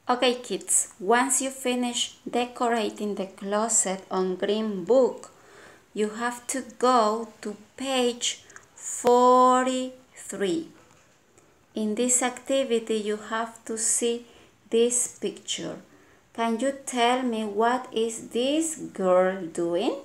Okay, kids, once you finish decorating the closet on green book, you have to go to page 43. In this activity, you have to see this picture. Can you tell me what is this girl doing?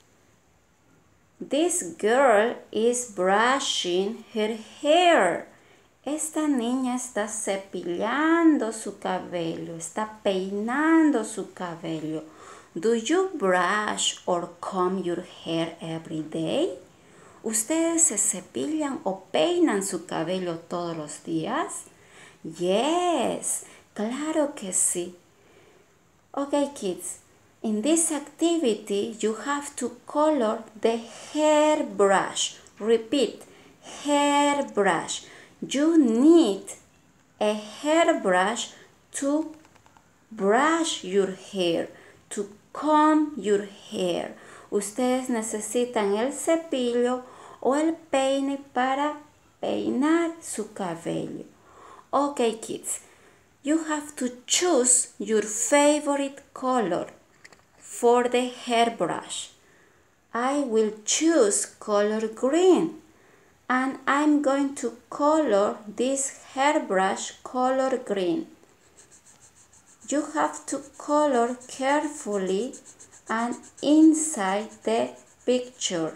This girl is brushing her hair. Esta niña está cepillando su cabello, está peinando su cabello. Do you brush or comb your hair every day? ¿Ustedes se cepillan o peinan su cabello todos los días? Yes, claro que sí. Okay, kids, in this activity you have to color the hairbrush. Repeat, hairbrush. You need a hairbrush to brush your hair, to comb your hair. Ustedes necesitan el cepillo o el peine para peinar su cabello. Okay, kids, you have to choose your favorite color for the hairbrush. I will choose color green. And I'm going to color this hairbrush color green. You have to color carefully and inside the picture.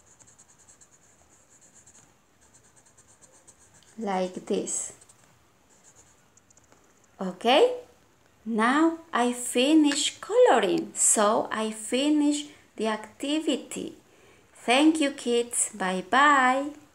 Like this. Okay? Now I finish coloring, so I finish the activity. Thank you, kids. Bye-bye.